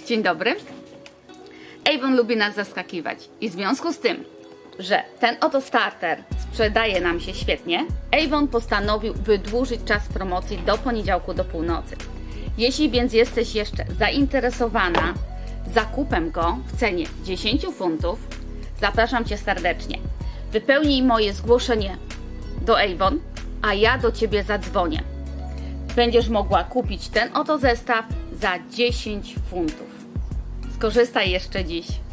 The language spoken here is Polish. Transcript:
Dzień dobry. Avon lubi nas zaskakiwać i w związku z tym, że ten oto starter sprzedaje nam się świetnie, Avon postanowił wydłużyć czas promocji do poniedziałku do północy. Jeśli więc jesteś jeszcze zainteresowana zakupem go w cenie 10 funtów, zapraszam Cię serdecznie. Wypełnij moje zgłoszenie do Avon, a ja do Ciebie zadzwonię. Będziesz mogła kupić ten oto zestaw za 10 funtów. Skorzystaj jeszcze dziś.